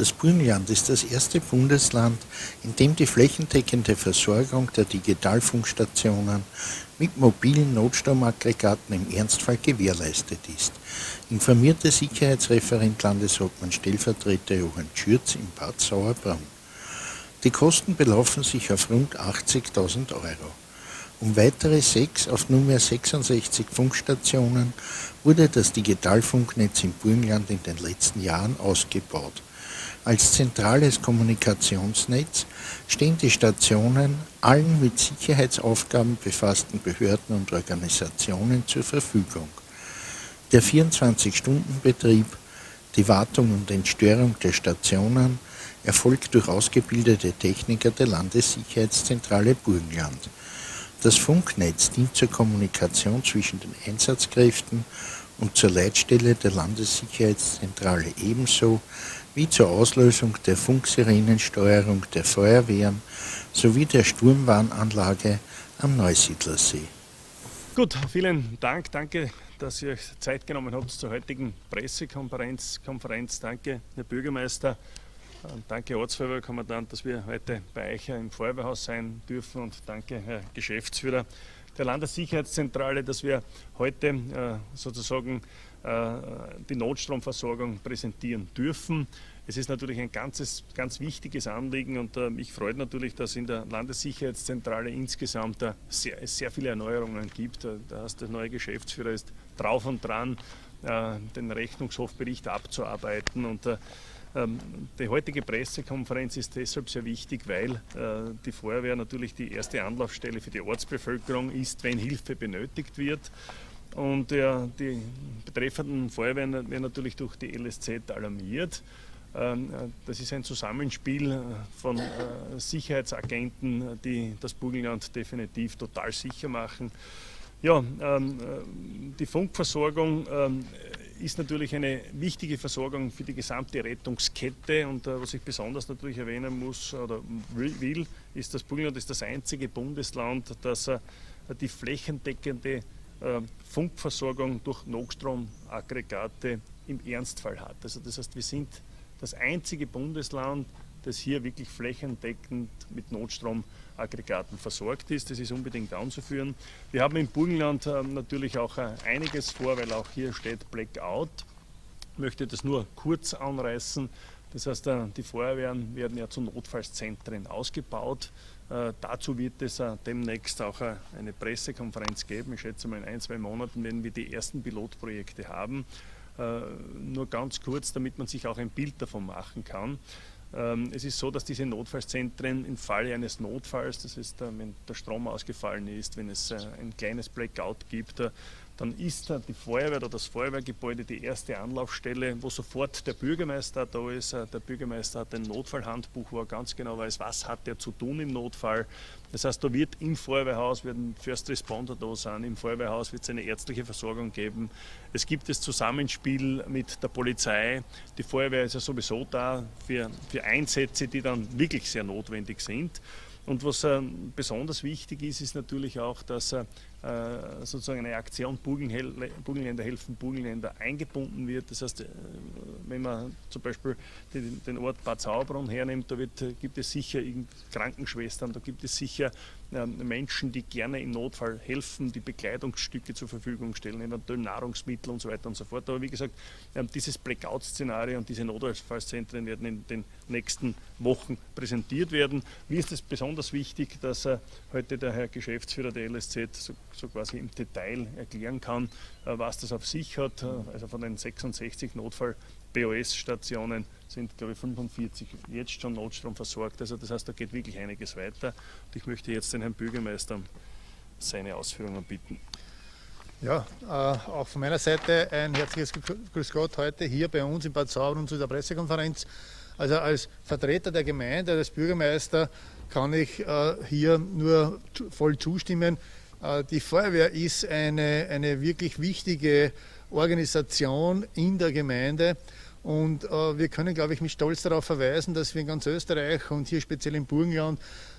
Das Burgenland ist das erste Bundesland, in dem die flächendeckende Versorgung der Digitalfunkstationen mit mobilen Notstromaggregaten im Ernstfall gewährleistet ist, informierte Sicherheitsreferent Landeshauptmann Stellvertreter Johann Schürz in Bad Sauerbrunn. Die Kosten belaufen sich auf rund 80.000 Euro. Um weitere 6 auf nunmehr 66 Funkstationen wurde das Digitalfunknetz im Burgenland in den letzten Jahren ausgebaut. Als zentrales Kommunikationsnetz stehen die Stationen allen mit Sicherheitsaufgaben befassten Behörden und Organisationen zur Verfügung. Der 24-Stunden-Betrieb, die Wartung und Entstörung der Stationen erfolgt durch ausgebildete Techniker der Landessicherheitszentrale Burgenland. Das Funknetz dient zur Kommunikation zwischen den Einsatzkräften und zur Leitstelle der Landessicherheitszentrale ebenso wie zur Auslösung der Funksirenensteuerung der Feuerwehren sowie der Sturmwarnanlage am Neusiedlersee. Gut, vielen Dank. Danke, dass ihr euch Zeit genommen habt zur heutigen Pressekonferenz. Danke, Herr Bürgermeister. Danke, Ortsfeuerwehrkommandant, dass wir heute bei euch im Feuerwehrhaus sein dürfen, und danke, Herr Geschäftsführer der Landessicherheitszentrale, dass wir heute sozusagen die Notstromversorgung präsentieren dürfen. Es ist natürlich ein ganz wichtiges Anliegen, und mich freut natürlich, dass in der Landessicherheitszentrale insgesamt sehr viele Erneuerungen gibt. Der neue Geschäftsführer ist drauf und dran, den Rechnungshofbericht abzuarbeiten, und die heutige Pressekonferenz ist deshalb sehr wichtig, weil die Feuerwehr natürlich die erste Anlaufstelle für die Ortsbevölkerung ist, wenn Hilfe benötigt wird. Und die betreffenden Feuerwehren werden natürlich durch die LSZ alarmiert. Das ist ein Zusammenspiel von Sicherheitsagenten, die das Burgenland definitiv total sicher machen. Ja, die Funkversorgung ist natürlich eine wichtige Versorgung für die gesamte Rettungskette, und was ich besonders natürlich erwähnen muss oder will, ist, das Burgenland ist das einzige Bundesland, das die flächendeckende Funkversorgung durch Notstromaggregate im Ernstfall hat. Also das heißt, wir sind das einzige Bundesland, das hier wirklich flächendeckend mit Notstromaggregaten versorgt ist. Das ist unbedingt anzuführen. Wir haben im Burgenland natürlich auch einiges vor, weil auch hier steht Blackout. Ich möchte das nur kurz anreißen. Das heißt, die Feuerwehren werden ja zu Notfallzentren ausgebaut. Dazu wird es demnächst auch eine Pressekonferenz geben. Ich schätze mal, in 1-2 Monaten werden wir die ersten Pilotprojekte haben. Nur ganz kurz, damit man sich auch ein Bild davon machen kann. Es ist so, dass diese Notfallzentren im Falle eines Notfalls, das heißt, wenn der Strom ausgefallen ist, wenn es ein kleines Blackout gibt, dann ist die Feuerwehr oder das Feuerwehrgebäude die erste Anlaufstelle, wo sofort der Bürgermeister da ist. Der Bürgermeister hat ein Notfallhandbuch, wo er ganz genau weiß, was hat er zu tun im Notfall. Das heißt, da wird im Feuerwehrhaus werden First Responder da sein, im Feuerwehrhaus wird es eine ärztliche Versorgung geben. Es gibt das Zusammenspiel mit der Polizei. Die Feuerwehr ist ja sowieso da für Einsätze, die dann wirklich sehr notwendig sind. Und was besonders wichtig ist, ist natürlich auch, dass sozusagen eine Aktion Burgenländer helfen Burgenländer eingebunden wird. Das heißt, wenn man zum Beispiel den Ort Bad Sauerbrunn hernimmt, da gibt es sicher Krankenschwestern, da gibt es sicher Menschen, die gerne im Notfall helfen, die Bekleidungsstücke zur Verfügung stellen, eventuell Nahrungsmittel und so weiter und so fort. Aber wie gesagt, dieses Blackout-Szenario und diese Notfallzentren werden in den nächsten Wochen präsentiert werden. Mir ist es besonders wichtig, dass heute der Herr Geschäftsführer der LSZ so quasi im Detail erklären kann, was das auf sich hat. Also von den 66 Notfall-BOS-Stationen sind, glaube ich, 45 jetzt schon Notstrom versorgt. Also das heißt, da geht wirklich einiges weiter. Und ich möchte jetzt den Herrn Bürgermeister seine Ausführungen bitten. Ja, auch von meiner Seite ein herzliches Grüß Gott heute hier bei uns in Bad Sauerbrunn zu der Pressekonferenz. Also als Vertreter der Gemeinde, als Bürgermeister, kann ich hier nur voll zustimmen. Die Feuerwehr ist eine wirklich wichtige Organisation in der Gemeinde, und wir können, glaube ich, mit Stolz darauf verweisen, dass wir in ganz Österreich und hier speziell im Burgenland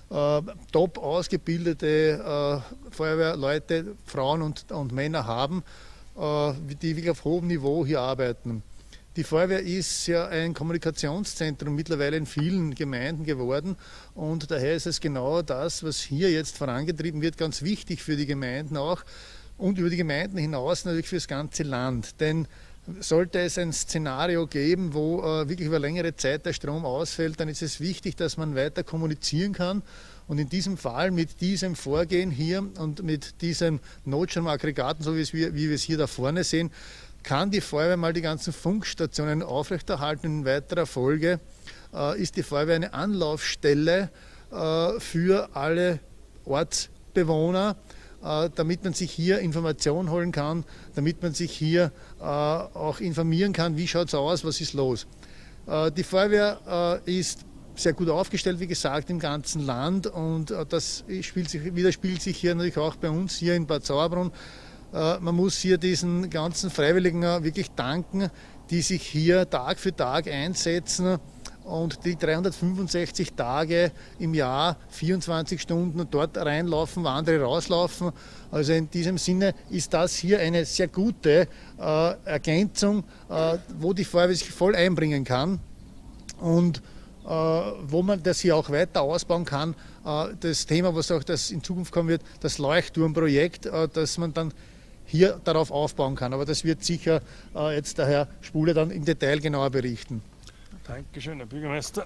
top ausgebildete Feuerwehrleute, Frauen und Männer haben, die wirklich auf hohem Niveau hier arbeiten. Die Feuerwehr ist ja ein Kommunikationszentrum mittlerweile in vielen Gemeinden geworden und daher ist es genau das, was hier jetzt vorangetrieben wird, ganz wichtig für die Gemeinden auch und über die Gemeinden hinaus natürlich für das ganze Land. Denn sollte es ein Szenario geben, wo wirklich über längere Zeit der Strom ausfällt, dann ist es wichtig, dass man weiter kommunizieren kann. Und in diesem Fall mit diesem Vorgehen hier und mit diesen Notstromaggregaten, so wie wir es hier da vorne sehen, kann die Feuerwehr mal die ganzen Funkstationen aufrechterhalten. In weiterer Folge ist die Feuerwehr eine Anlaufstelle für alle Ortsbewohner, damit man sich hier Informationen holen kann, damit man sich hier auch informieren kann, wie schaut es aus, was ist los. Die Feuerwehr ist sehr gut aufgestellt, wie gesagt, im ganzen Land und das widerspiegelt sich hier natürlich auch bei uns hier in Bad Sauerbrunn. Man muss hier diesen ganzen Freiwilligen wirklich danken, die sich hier Tag für Tag einsetzen und die 365 Tage im Jahr, 24 Stunden dort reinlaufen, wo andere rauslaufen. Also in diesem Sinne ist das hier eine sehr gute Ergänzung, wo die Feuerwehr sich voll einbringen kann und wo man das hier auch weiter ausbauen kann. Das Thema, was auch das in Zukunft kommen wird, das Leuchtturmprojekt, dass man dann hier darauf aufbauen kann. Aber das wird sicher jetzt der Herr Spule dann im Detail genauer berichten. Dankeschön, Herr Bürgermeister.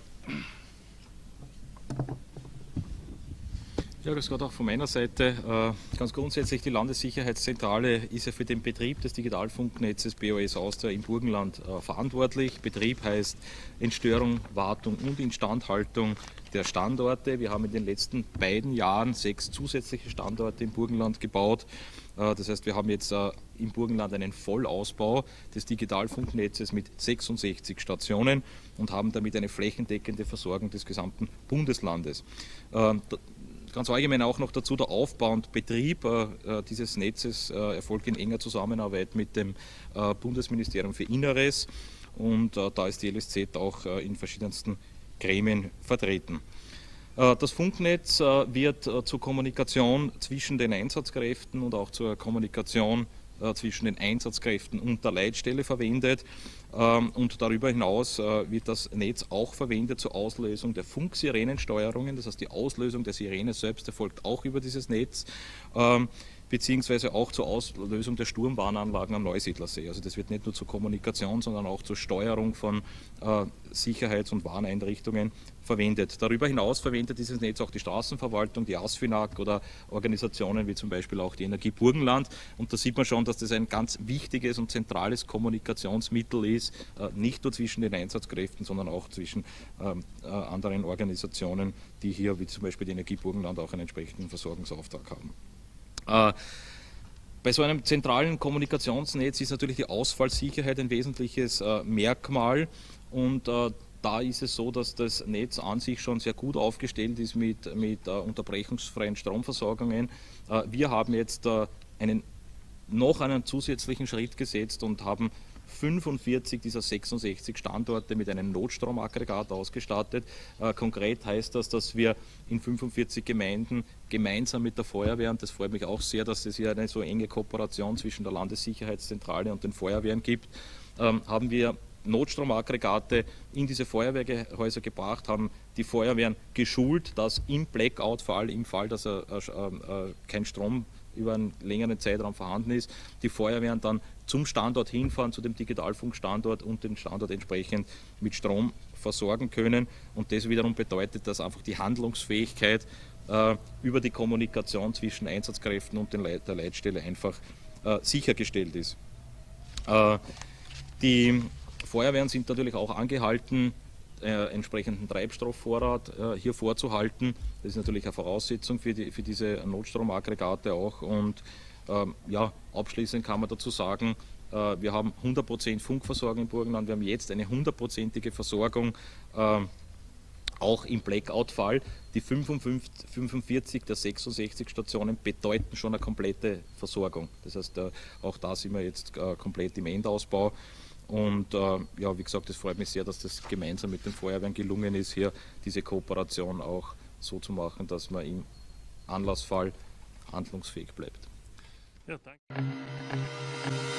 Ja, grüß Gott auch von meiner Seite. Ganz grundsätzlich, die Landessicherheitszentrale ist ja für den Betrieb des Digitalfunknetzes BOS Austria im Burgenland verantwortlich. Betrieb heißt Entstörung, Wartung und Instandhaltung der Standorte. Wir haben in den letzten beiden Jahren 6 zusätzliche Standorte im Burgenland gebaut. Das heißt, wir haben jetzt im Burgenland einen Vollausbau des Digitalfunknetzes mit 66 Stationen und haben damit eine flächendeckende Versorgung des gesamten Bundeslandes. Ganz allgemein auch noch dazu, der Aufbau und Betrieb dieses Netzes erfolgt in enger Zusammenarbeit mit dem Bundesministerium für Inneres und da ist die LSZ auch in verschiedensten Gremien vertreten. Das Funknetz wird zur Kommunikation zwischen den Einsatzkräften und auch zur Kommunikation zwischen den Einsatzkräften und der Leitstelle verwendet. Und darüber hinaus wird das Netz auch verwendet zur Auslösung der Funksirenensteuerungen. Das heißt, die Auslösung der Sirene selbst erfolgt auch über dieses Netz, beziehungsweise auch zur Auslösung der Sturmwarnanlagen am Neusiedlersee. Also das wird nicht nur zur Kommunikation, sondern auch zur Steuerung von Sicherheits- und Warneinrichtungen verwendet. Darüber hinaus verwendet dieses Netz auch die Straßenverwaltung, die ASFINAG oder Organisationen wie zum Beispiel auch die Energie Burgenland. Und da sieht man schon, dass das ein ganz wichtiges und zentrales Kommunikationsmittel ist, nicht nur zwischen den Einsatzkräften, sondern auch zwischen anderen Organisationen, die hier, wie zum Beispiel die Energie Burgenland, auch einen entsprechenden Versorgungsauftrag haben. Bei so einem zentralen Kommunikationsnetz ist natürlich die Ausfallsicherheit ein wesentliches Merkmal und da ist es so, dass das Netz an sich schon sehr gut aufgestellt ist mit unterbrechungsfreien Stromversorgungen. Wir haben jetzt noch einen zusätzlichen Schritt gesetzt und haben 45 dieser 66 Standorte mit einem Notstromaggregat ausgestattet. Konkret heißt das, dass wir in 45 Gemeinden gemeinsam mit der Feuerwehr, und das freut mich auch sehr, dass es hier eine so enge Kooperation zwischen der Landessicherheitszentrale und den Feuerwehren gibt, haben wir Notstromaggregate in diese Feuerwehrhäuser gebracht, haben die Feuerwehren geschult, dass im Blackout-Fall, im Fall, dass kein Strom über einen längeren Zeitraum vorhanden ist, die Feuerwehren dann zum Standort hinfahren, zu dem Digitalfunkstandort und den Standort entsprechend mit Strom versorgen können. Und das wiederum bedeutet, dass einfach die Handlungsfähigkeit über die Kommunikation zwischen Einsatzkräften und der Leitstelle einfach sichergestellt ist. Die Feuerwehren sind natürlich auch angehalten, entsprechenden Treibstoffvorrat hier vorzuhalten. Das ist natürlich eine Voraussetzung für diese Notstromaggregate auch. Und ja, abschließend kann man dazu sagen, wir haben 100% Funkversorgung im Burgenland. Wir haben jetzt eine 100%ige Versorgung auch im Blackout-Fall. Die 45 der 66 Stationen bedeuten schon eine komplette Versorgung. Das heißt, auch da sind wir jetzt komplett im Endausbau. Und ja, wie gesagt, es freut mich sehr, dass das gemeinsam mit den Feuerwehren gelungen ist, hier diese Kooperation auch so zu machen, dass man im Anlassfall handlungsfähig bleibt. Ja, danke.